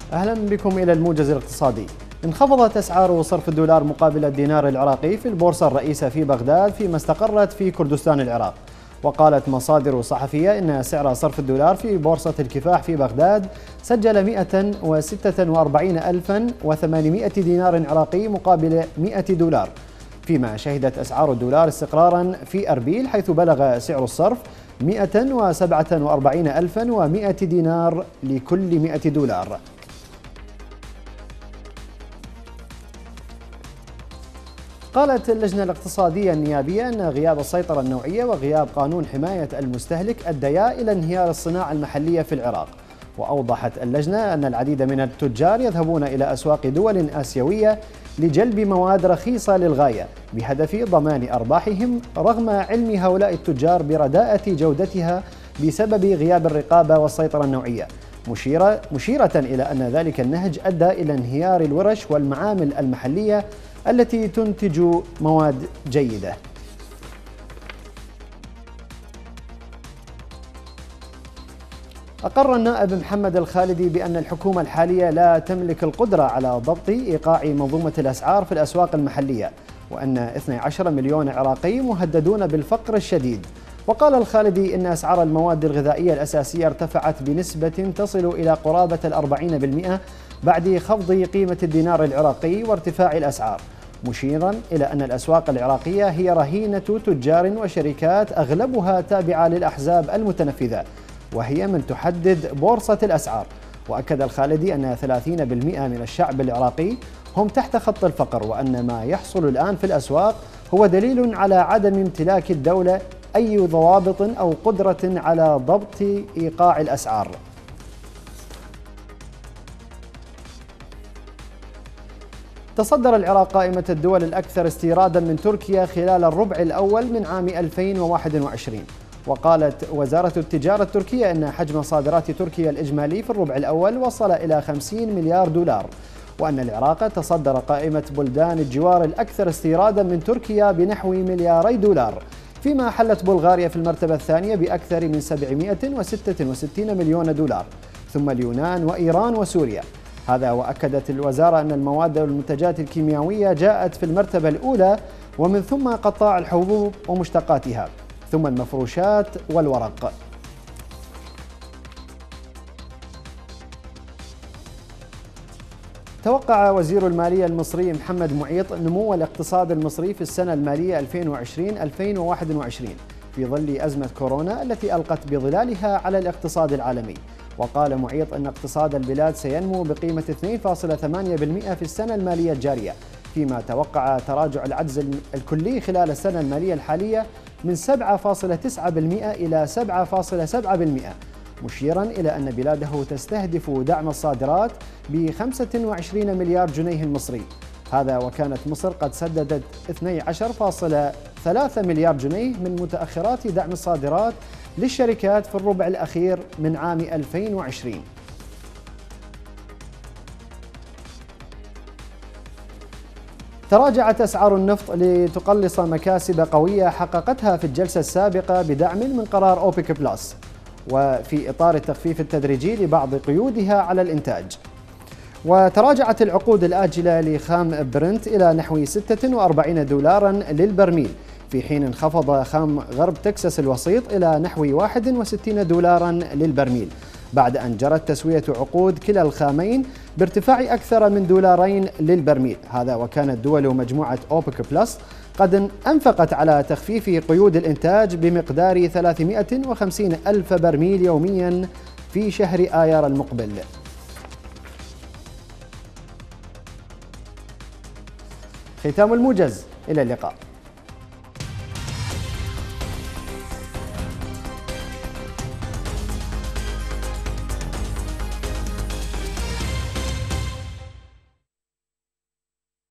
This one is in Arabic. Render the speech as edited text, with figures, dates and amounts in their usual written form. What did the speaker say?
أهلا بكم إلى الموجز الاقتصادي. انخفضت أسعار صرف الدولار مقابل الدينار العراقي في البورصة الرئيسة في بغداد فيما استقرت في كردستان العراق. وقالت مصادر صحفية إن سعر صرف الدولار في بورصة الكفاح في بغداد سجل 146,800 دينار عراقي مقابل 100 دولار، فيما شهدت أسعار الدولار استقرارا في أربيل حيث بلغ سعر الصرف 147,100 دينار لكل 100 دولار. قالت اللجنة الاقتصادية النيابية أن غياب السيطرة النوعية وغياب قانون حماية المستهلك أديا إلى انهيار الصناعة المحلية في العراق. وأوضحت اللجنة أن العديد من التجار يذهبون إلى أسواق دول آسيوية لجلب مواد رخيصة للغاية بهدف ضمان أرباحهم، رغم علم هؤلاء التجار برداءة جودتها بسبب غياب الرقابة والسيطرة النوعية، مشيرة إلى أن ذلك النهج أدى إلى انهيار الورش والمعامل المحلية التي تنتج مواد جيدة. أقر النائب محمد الخالدي بأن الحكومة الحالية لا تملك القدرة على ضبط إيقاع منظومة الأسعار في الأسواق المحلية، وأن 12 مليون عراقي مهددون بالفقر الشديد. وقال الخالدي إن أسعار المواد الغذائية الأساسية ارتفعت بنسبة تصل إلى قرابة 40% بعد خفض قيمة الدينار العراقي وارتفاع الأسعار، مشيرا إلى أن الأسواق العراقية هي رهينة تجار وشركات أغلبها تابعة للأحزاب المتنفذة، وهي من تحدد بورصة الأسعار. وأكد الخالدي أن 30% من الشعب العراقي هم تحت خط الفقر، وأن ما يحصل الآن في الأسواق هو دليل على عدم امتلاك الدولة أي ضوابط أو قدرة على ضبط إيقاع الأسعار. تصدر العراق قائمة الدول الأكثر استيرادا من تركيا خلال الربع الأول من عام 2021. وقالت وزارة التجارة التركية أن حجم صادرات تركيا الإجمالي في الربع الأول وصل إلى 50 مليار دولار، وأن العراق تصدر قائمة بلدان الجوار الأكثر استيرادا من تركيا بنحو ملياري دولار، فيما حلت بلغاريا في المرتبة الثانية بأكثر من 766 مليون دولار، ثم اليونان وإيران وسوريا. هذا وأكدت الوزارة أن المواد والمنتجات الكيميائية جاءت في المرتبة الأولى، ومن ثم قطاع الحبوب ومشتقاتها، ثم المفروشات والورق. توقع وزير المالية المصري محمد معيط نمو الاقتصاد المصري في السنة المالية 2020-2021 في ظل أزمة كورونا التي ألقت بظلالها على الاقتصاد العالمي. وقال معيط أن اقتصاد البلاد سينمو بقيمة 2.8% في السنة المالية الجارية، فيما توقع تراجع العجز الكلي خلال السنة المالية الحالية من 7.9% إلى 7.7%، مشيرا إلى أن بلاده تستهدف دعم الصادرات ب 25 مليار جنيه مصري. هذا وكانت مصر قد سددت 12.3 مليار جنيه من متأخرات دعم الصادرات للشركات في الربع الأخير من عام 2020. تراجعت أسعار النفط لتقلص مكاسب قوية حققتها في الجلسة السابقة بدعم من قرار أوبك بلس، وفي إطار التخفيف التدريجي لبعض قيودها على الإنتاج. وتراجعت العقود الآجلة لخام برنت إلى نحو 46 دولارا للبرميل، في حين انخفض خام غرب تكساس الوسيط إلى نحو 61 دولارا للبرميل، بعد أن جرت تسوية عقود كلا الخامين بارتفاع أكثر من دولارين للبرميل. هذا وكانت دول مجموعة أوبك بلس قد أنفقت على تخفيف قيود الإنتاج بمقدار 350 ألف برميل يوميا في شهر آيار المقبل. ختام الموجز، إلى اللقاء.